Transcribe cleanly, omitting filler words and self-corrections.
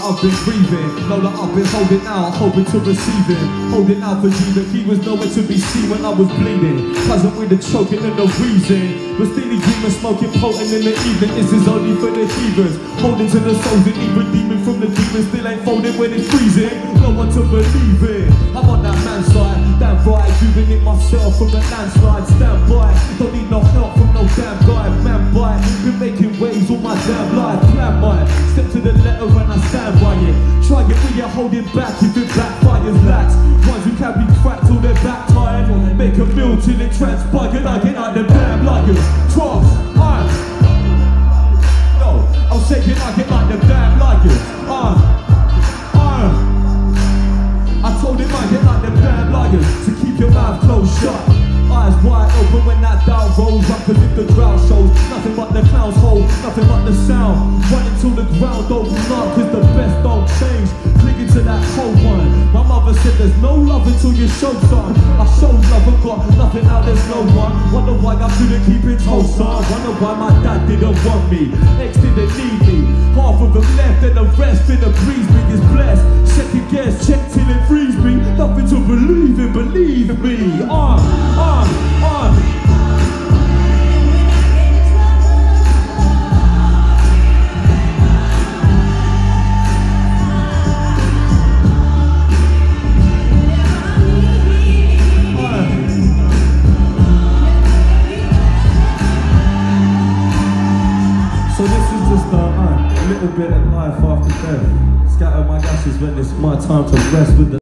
I've been breathing, know that I've been holding out, hoping to receive him. Holding out for you, that he was nowhere to be seen when I was bleeding. Cousin with the choking and the wheezing, but steely dreaming, smoking potent in the evening. This is only for the heathens, holding to the souls and even demon from the demons. Still ain't folding when it's freezing, no one to believe in. I'm on that man's side, damn right, doing it myself from the landslide. Stand by, don't need no help from no damn guy. Man by, been making waves all my damn life. Plan by, step to the letter and I stand by it. Try it when you're holding back, if it backfires lax. Ones who can be cracked till they're back tired. Make a meal till it transpired. I get out the damn liars. Trust, no, I'm shaking, I get like the damn liars. I told him I get like the damn liars, so keep your mouth closed shut. Eyes wide open when that down rolls up, cause if the crowd shows nothing but the clown's hole, nothing but the sound. Running till the ground don't knock, cause the best don't change. Clinging to that cold one. My mother said there's no love until you show some. I showed love and got nothing, now there's no one. Wonder why I couldn't keep it whole, son. Wonder why my dad didn't want me, ex didn't need me. Half of them left and the rest in the breeze me is blessed. Second guess, check till it frees me. Nothing to believe in, believe me. So this is just a little bit of life after death. Scatter my ashes when it's my time to rest with the